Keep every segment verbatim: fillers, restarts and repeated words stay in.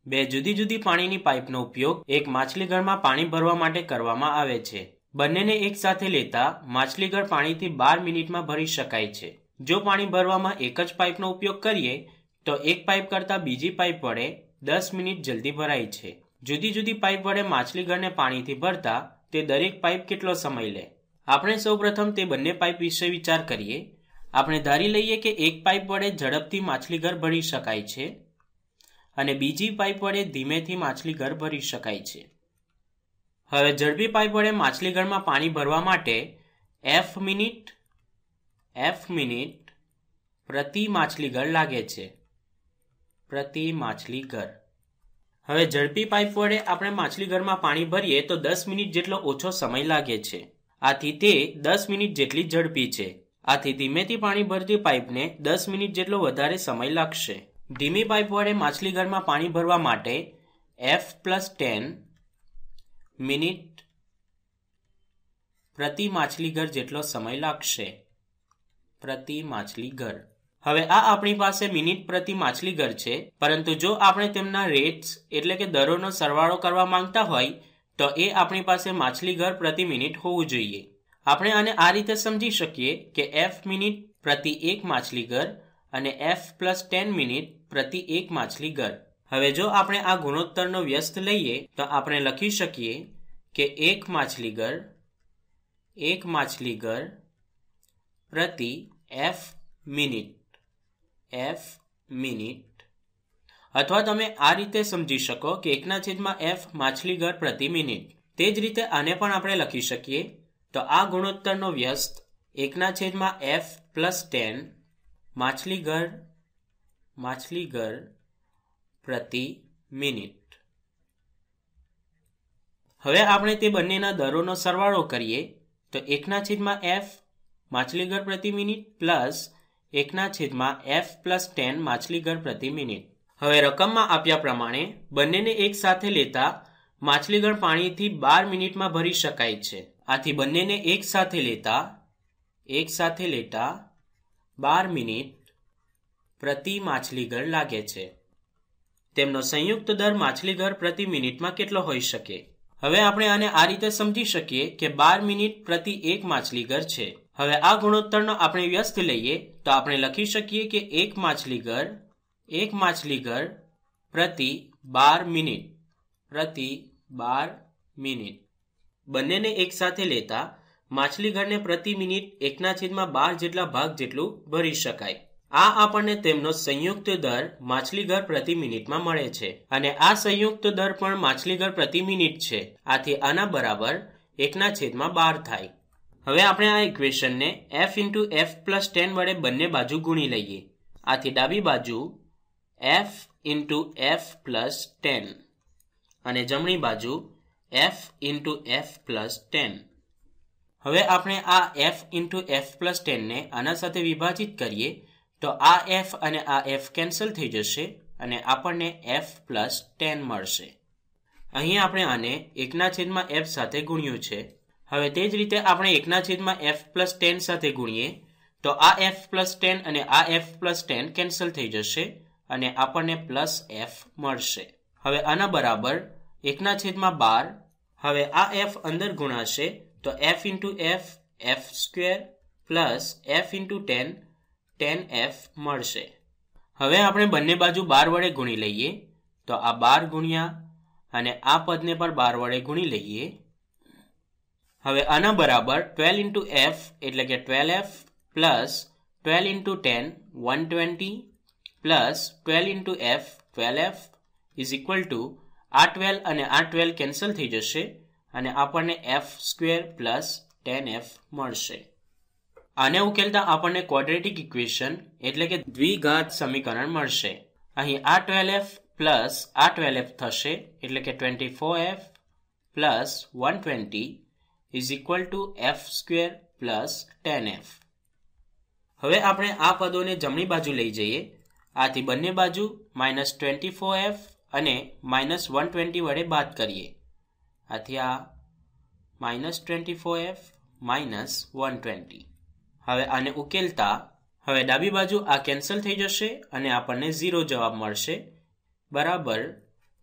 બે જુદી જુદી પાણીની પાઇપનો ઉપયોગ એક માછલીઘરમાં પાણી ભરવા માટે કરવામાં આવે છે. બંનેને એક સાથે લેતા માછલીઘર પાણીથી બાર મિનિટમાં ભરી શકાય છે. જો પાણી ભરવામાં એક જ પાઇપનો ઉપયોગ કરીએ તો એક પાઇપ કરતાં બીજી પાઇપ વડે દસ મિનિટ જલ્દી ભરાય છે. જુદી જુદી પાઇપ વડે માછલીઘરને પાણીથી ભરતા તે દરેક પાઇપ કેટલો સમય લે? આપણે સૌપ્રથમ તે બંને પાઇપ વિશે વિચાર કરીએ. આપણે ધારી લઈએ કે એક પાઇપ વડે ઝડપથી માછલીઘર ભરી શકાય છે અને બીજી પાઇપ વડે ધીમેથી માછલીઘર ભરી શકાય છે. હવે ઝડપી પાઇપ વડે માછલીઘરમાં પાણી ભરવા માટે એફ મિનિટ એફ મિનિટ પ્રતિ માછલીઘર લાગે છે. પ્રતિ માછલીઘર. હવે ઝડપી પાઇપ વડે આપણે માછલીઘરમાં પાણી ભરીએ તો દસ મિનિટ જેટલો ઓછો સમય લાગે છે. આથી તે દસ મિનિટ જેટલી ઝડપી છે. આથી ધીમેથી પાણી ભરતી પાઇપને દસ મિનિટ જેટલો વધારે સમય લાગશે. ધીમી પાઇપ વડે માછલીઘરમાં પાણી ભરવા માટે એફ પ્લસ ટેન મિનિટ પ્રતિ માછલીઘર જેટલો સમય લાગશે. પ્રતિ માછલીઘર. હવે આ આપણી પાસે મિનિટ પ્રતિ માછલીઘર છે, પરંતુ જો આપણે તેમના રેટ્સ એટલે કે દરોનો સરવાળો કરવા માંગતા હોય તો એ આપણી પાસે માછલીઘર પ્રતિ મિનિટ હોવું જોઈએ. આપણે આને આ રીતે સમજી શકીએ કે એફ મિનિટ પ્રતિ એક માછલીઘર અને એફ પ્લસ ટેન મિનિટ પ્રતિ એક માછલીઘર. હવે જો આપણે આ ગુણોત્તરનો વ્યસ્ત લઈએ તો આપણે લખી શકીએ કે એક માછલીઘર એક માછલીઘર પ્રતિ એફ મિનિટ એફ મિનિટ. અથવા તમે આ રીતે સમજી શકો કે એકના છેદમાં એફ માછલીઘર પ્રતિ મિનિટ. તે જ રીતે આને પણ આપણે લખી શકીએ તો આ ગુણોત્તરનો વ્યસ્ત એકના છેદમાં એફ પ્લસ ટેન માછલીઘર માછલીઘર પ્રતિ મિનિટ. હવે આપણે તે બંનેના દરોનો સરવાળો કરીએ તો એકના છેદમાં એફ માછલીઘર પ્રતિ મિનિટ પ્લસ એકના છેદમાં એફ પ્લસ ટેન માછલીઘર પ્રતિ મિનિટ. હવે રકમમાં આપ્યા પ્રમાણે બંનેને એક સાથે લેતા માછલીઘર પાણીથી બાર મિનિટમાં ભરી શકાય છે. આથી બંનેને એક સાથે લેતા એક સાથે લેતા બાર મિનિટ પ્રતિ માછલીઘર લાગે છે. તેમનો સંયુક્ત દર માછલીઘર પ્રતિ મિનિટમાં કેટલો હોઈ શકે? હવે આપણે આને આ રીતે સમજી શકીએ કે બાર મિનિટ પ્રતિ એક માછલીઘર છે. હવે આ ગુણોત્તરનો આપણે વ્યસ્ત લઈએ તો આપણે લખી શકીએ કે એક માછલીઘર એક માછલીઘર પ્રતિ બાર મિનિટ પ્રતિ બાર મિનિટ. બંનેને એક સાથે લેતા માછલીઘરને પ્રતિ મિનિટ એકના છેદમાં બાર જેટલા ભાગ જેટલું ભરી શકાય. આ આપણને તેમનો સંયુક્ત દર માછલીઘર પ્રતિ મિનિટમાં મળે છે અને આ સંયુક્ત દર પણ માછલીઘર પ્રતિ મિનિટ છે. આથી આના બરાબર એકના છેદમાં બાર થાય. હવે આપણે આ ઇક્વેશનને f into F plus ten વડે બંને બાજુ ગુણી લઈએ. આથી ડાબી બાજુ f into F plus ten અને જમણી બાજુ f into F plus ten. હવે આપણે આ એફ ઇન્ટુ એફ પ્લસ ટેનને આના સાથે વિભાજિત કરીએ તો આ એફ અને આ એફ કેન્સલ થઈ જશે અને આપણને એફ પ્લસ ટેન મળશે. અહીં આપણે આને એકના છેદમાં એફ સાથે ગુણ્યું છે. હવે તે જ રીતે આપણે એકના છેદમાં એફ પ્લસ ટેન સાથે ગુણીએ તો આ એફ પ્લસ ટેન અને આ એફ પ્લસ ટેન કેન્સલ થઈ જશે અને આપણને પ્લસ એફ મળશે. હવે આના બરાબર એકના છેદમાં બાર. હવે આ એફ અંદર ગુણાશે તો f into f f square plus f into ten ten F મળશે. હવે આપણે બંને બાજુ બાર વડે ગુણી લઈએ તો આ બાર ગુણ્યા અને આ પદને પણ બાર વડે ગુણી લઈએ. હવે આના બરાબર ટ્વેલ્વ ઇન્ટુ એફ એટલે કે twelve F plus twelve into ten one twenty plus twelve into F twelve F is equal to આ ટ્વેલ્વ અને આ ટ્વેલ્વ કેન્સલ થઈ જશે અને આપણને F square plus ten F મળશે. આને ઉકેલતા આપણને ક્વોડ્રેટિક ઇક્વેશન એટલે કે દ્વિઘાત સમીકરણ મળશે. અહીં આ ટ્વેલ્વ એફ પ્લસ આ ટ્વેલ્વ એફ થશે એટલે કે twenty four F plus one twenty is equal to F square plus ten F. હવે આપણે આ પદોને જમણી બાજુ લઈ જઈએ. આથી બંને બાજુ માઇનસ ટ્વેન્ટી ફોર એફ અને માઇનસ વન ટ્વેન્ટી વડે બાદ કરીએ. આથી આ minus twenty four F minus one twenty. હવે આને ઉકેલતા હવે ડાબી બાજુ આ કેન્સલ થઈ જશે અને આપણને ઝીરો જવાબ મળશે બરાબર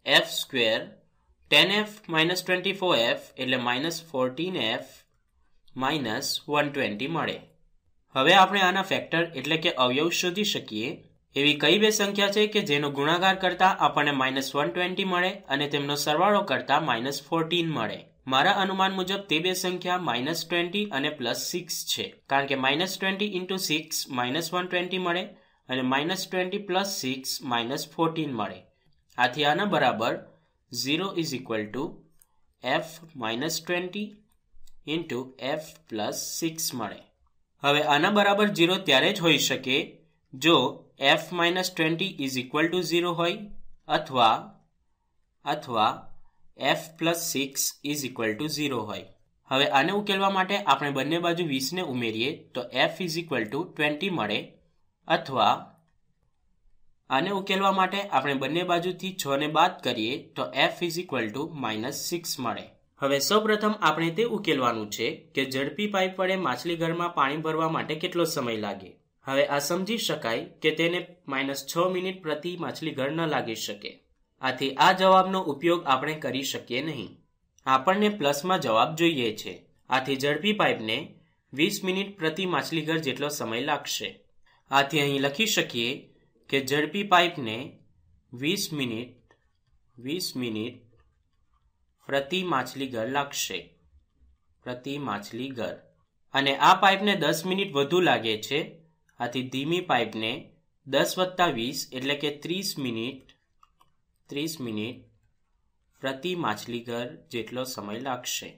F square ten F minus twenty four F એટલે minus fourteen F minus one twenty મળે. હવે આપણે આના ફેક્ટર એટલે કે અવયવ શોધી શકીએ. એવી કઈ બે સંખ્યા છે કે જેનો ગુણાકાર કરતા આપણને માઇનસ વન ટ્વેન્ટી મળે અને તેમનો સરવાળો કરતા માઇનસ ફોર્ટીન મળે? મારા અનુમાન મુજબ તે બે સંખ્યા માઇનસ ટ્વેન્ટી અને પ્લસ સિક્સ છે, કારણ કે minus twenty into six minus one twenty મળે અને minus twenty plus six minus fourteen મળે. આથી આના બરાબર zero is equal to F minus twenty into F plus six મળે. હવે આના બરાબર ઝીરો ત્યારે જ હોઈ શકે જો F minus twenty is equal to zero હોય અથવા અથવા F plus six is equal to zero હોય. હવે આને ઉકેલવા માટે આપણે બંને બાજુ વીસને ઉમેરીએ તો F is equal to twenty મળે, અથવા આને ઉકેલવા માટે આપણે બંને બાજુથી છ ને બાદ કરીએ તો F is equal to minus six મળે. હવે સૌપ્રથમ આપણે તે ઉકેલવાનું છે કે ઝડપી પાઇપ વડે માછલીઘરમાં પાણી ભરવા માટે કેટલો સમય લાગે. હવે આ સમજી શકાય કે તેને માઇનસ છ મિનિટ પ્રતિ માછલીઘર ન લાગી શકે. આથી આ જવાબનો ઉપયોગ આપણે કરી શકીએ નહીં. આપણને પ્લસમાં જવાબ જોઈએ છે. આથી ઝડપી પાઇપને વીસ મિનિટ પ્રતિ માછલીઘર જેટલો સમય લાગશે. આથી અહીં લખી શકીએ કે ઝડપી પાઇપને વીસ મિનિટ વીસ મિનિટ પ્રતિ માછલીઘર લાગશે પ્રતિ માછલીઘર. અને આ પાઇપને દસ મિનિટ વધુ લાગે છે. આથી ધીમી પાઇપને દસ વત્તા વીસ એટલે કે ત્રીસ મિનિટ ત્રીસ મિનિટ પ્રતિ માછલીઘર જેટલો સમય લાગશે.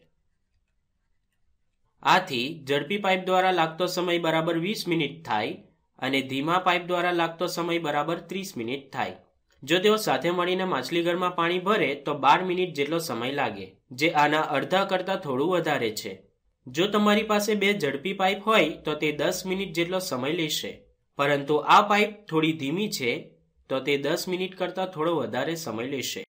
આથી ઝડપી પાઇપ દ્વારા લાગતો સમય બરાબર વીસ મિનિટ થાય અને ધીમા પાઇપ દ્વારા લાગતો સમય બરાબર ત્રીસ મિનિટ થાય. જો તેઓ સાથે મળીને માછલીઘરમાં પાણી ભરે તો બાર મિનિટ જેટલો સમય લાગે, જે આના અડધા કરતાં થોડું વધારે છે. જો તમારી પાસે બે ઝડપી પાઇપ હોય તો તે દસ મિનિટ જેટલો સમય લેશે, પરંતુ આ પાઇપ થોડી ધીમી છે તો તે દસ મિનિટ કરતાં થોડો વધારે સમય લેશે.